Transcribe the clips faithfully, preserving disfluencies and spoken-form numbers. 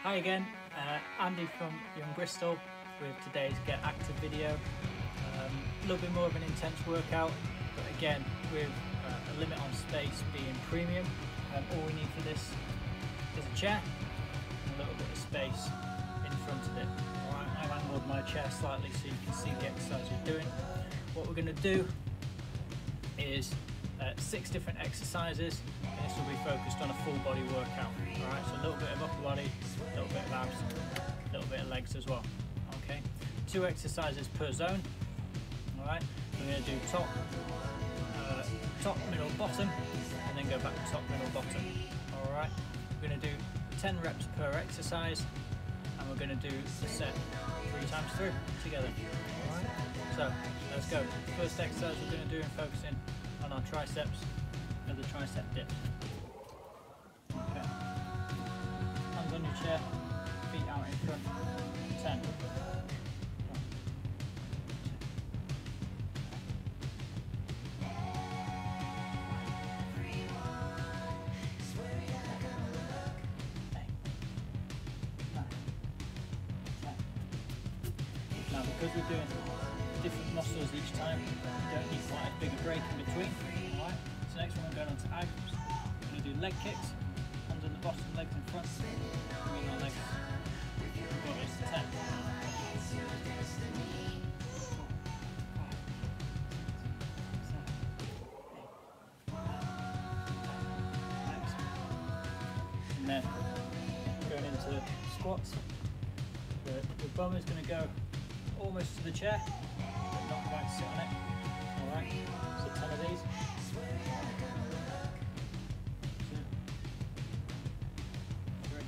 Hi again, uh, Andy from Young Bristol with today's Get Active video. Um, a little bit more of an intense workout, but again with uh, a limit on space being premium. Um, all we need for this is a chair and a little bit of space in front of it. Alright, I've angled my chair slightly so you can see the exercise you're doing. What we're going to do is Uh, six different exercises, and this will be focused on a full body workout. Alright, so a little bit of upper body, a little bit of abs, a little bit of legs as well. Okay, two exercises per zone. Alright, we're going to do top, uh, top, middle, bottom, and then go back to top, middle, bottom. Alright, we're going to do ten reps per exercise, and we're going to do the set three times through together. Alright, so let's go. First exercise we're going to do and focusing on our triceps and the tricep dips. Okay. Hands on your chair, feet out in front. ten. Now, because we're doing different muscles each time, you don't need quite as big a break in between. Alright, so next one we're going on to abs. We're going to do leg kicks, hands on the bottom, legs in front, bringing our legs forward to ten. And then going into squats, the, the bum is going to go almost to the chair, but not quite sit on it. Alright, so ten of these. Two, three,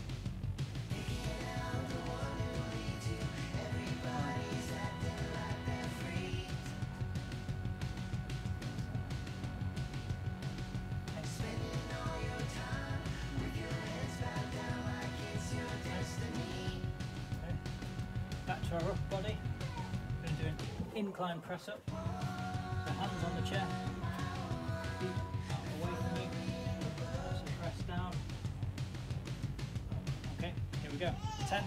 okay. Back to our upper body. We're going to do an incline press up. So hands on the chair, feet out away from you, also press down. Okay, here we go. ten.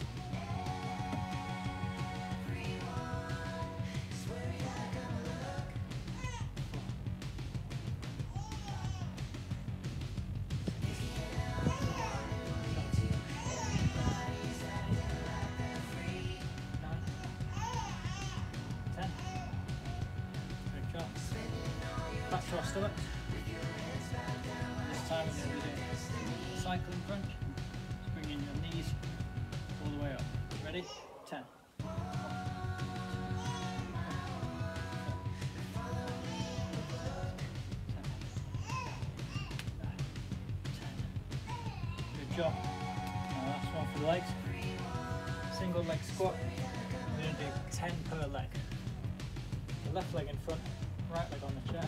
Back to our stomachs. This time we're going to be doing cycling crunch. Just bringing your knees all the way up. Ready? ten. Good job. Now last one for the legs. Single leg squat. We're going to do ten per leg. The left leg in front, right leg on the chair.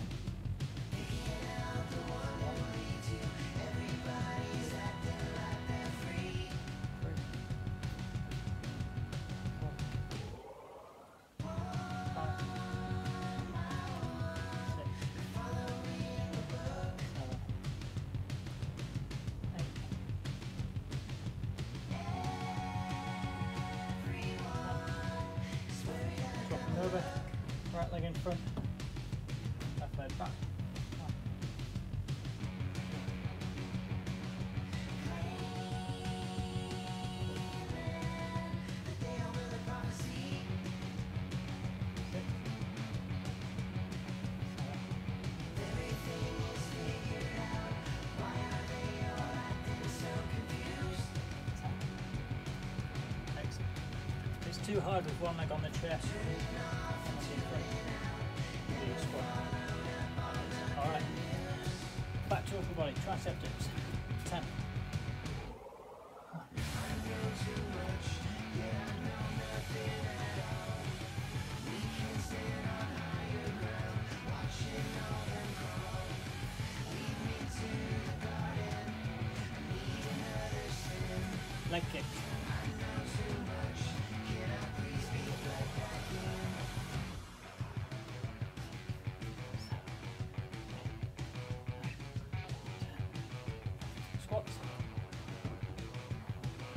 Dropping over, right leg in front, left leg back. It's too hard with one leg on the chest. Alright, back to upper body, tricep dips, ten. Leg kicks. Squats.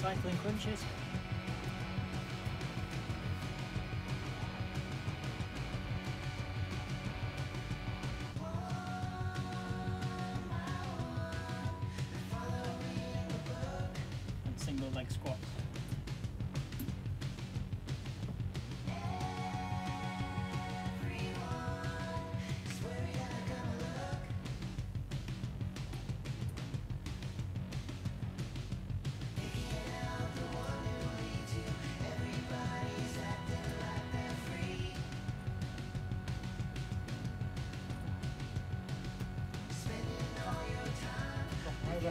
cycling crunches. And single leg squats. Over.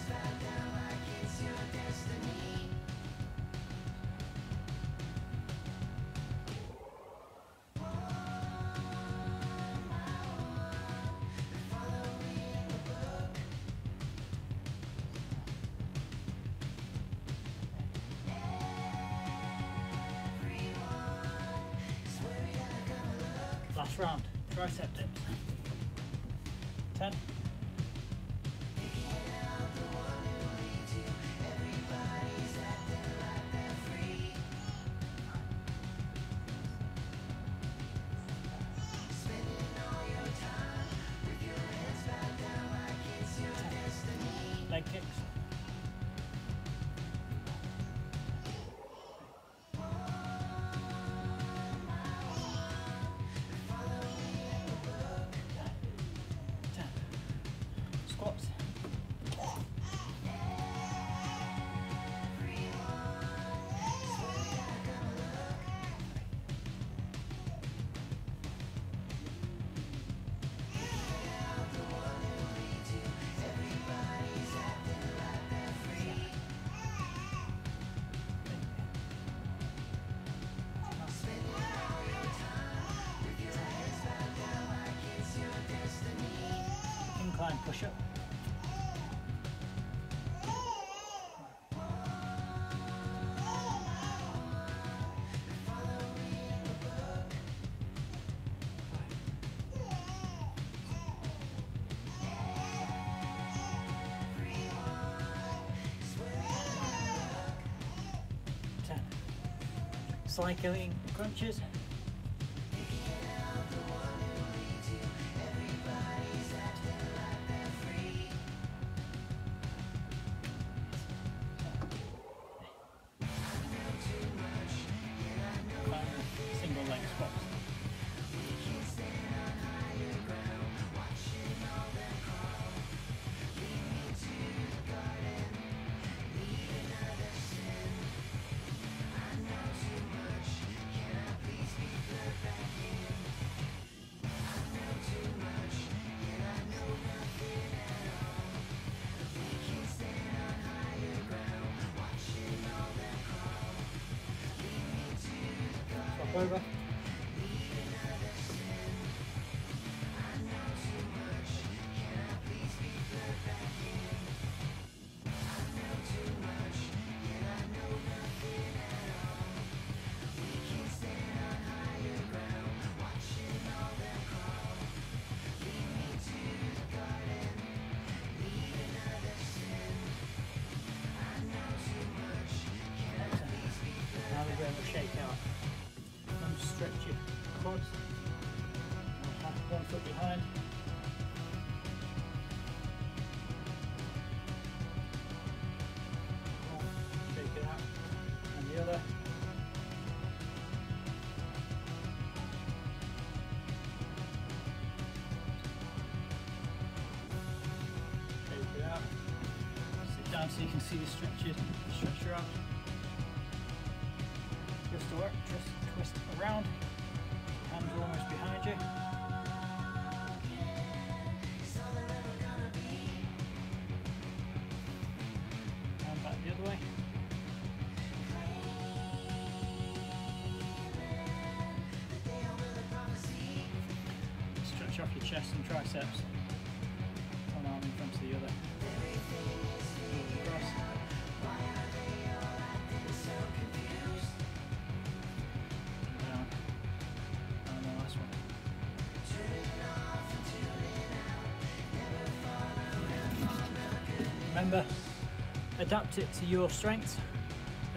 Last round, tricep dips. ten. Leg kicks. ten. Squats. Incline push up. ten. Cycling crunches. Single leg squats. Swap over. Now we're going to shake out. And stretch your quads. Have one foot behind. Shake it out. And the other. Shake it out. Sit down so you can see the stretches. Stretch your arms. Just to work, just twist around, hands are almost behind you. And back the other way. Stretch off your chest and triceps. One arm in front of the other. Across. Remember, adapt it to your strengths.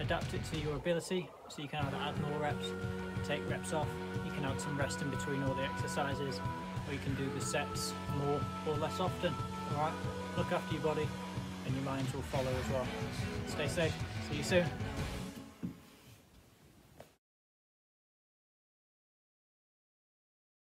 adapt it to your ability, so you can either add more reps, take reps off, you can add some rest in between all the exercises, or you can do the sets more or less often. Alright, look after your body and your mind will follow as well. Stay safe, see you soon.